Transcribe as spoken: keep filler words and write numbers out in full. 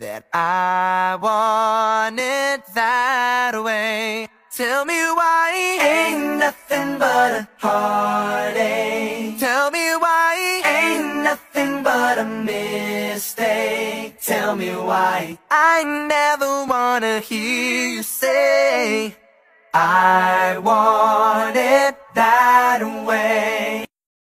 that I want it that way. Tell me why ain't nothing but a heartache. Tell me why ain't nothing but a mistake. Tell me why I never wanna hear you say I want